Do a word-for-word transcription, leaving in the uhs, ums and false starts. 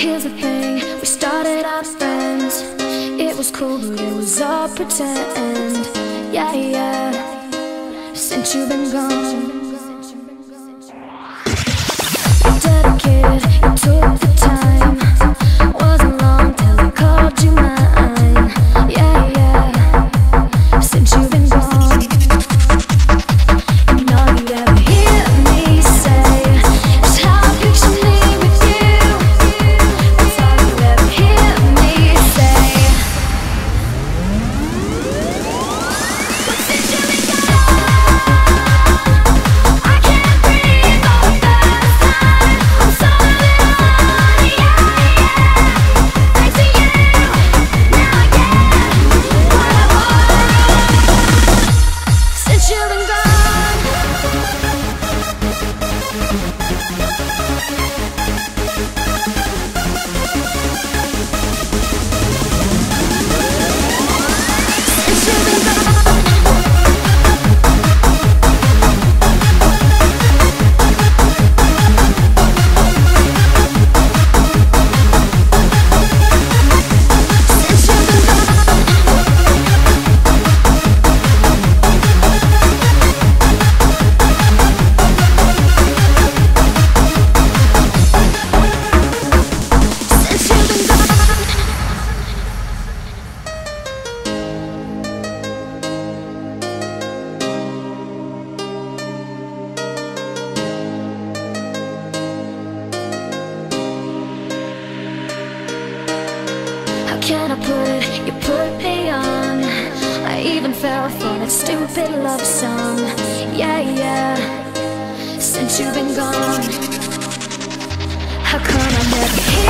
Here's the thing, we started out friends. It was cool, but it was all pretend. Yeah, yeah, since you've been gone. You dedicated, you took the time. Wasn't long till I called you mine. Yeah, yeah, since you've been gone. And all you'd ever hear me say is how I picture me with you. That's all you'd ever hear me say. But since you've been gone, I can't breathe for the first time. I'm so alone, yeah, yeah. Thanks to you, now I get what I want. Since you've been gone. How can I put it? You put me on. I even fell for that stupid love song. Yeah, yeah, since you've been gone. How come I never hear